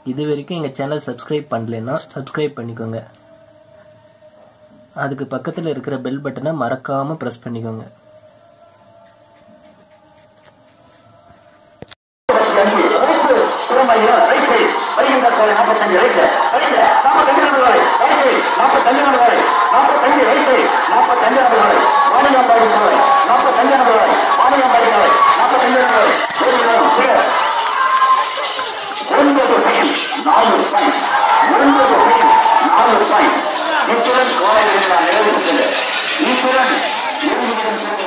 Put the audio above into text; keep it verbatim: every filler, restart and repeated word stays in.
இது வரைக்கும் எங்கள் சேனல் சப்ஸ்கிரைப் பண்ணலைன்னா சப்ஸ்கிரைப் பண்ணிக்கோங்க. அதுக்கு பக்கத்தில் இருக்கிற பெல் பட்டனை மறக்காமல் ப்ரெஸ் பண்ணிக்கோங்க. இத்துடன் கோவை நிறைவு பெற்றது. இத்துடன்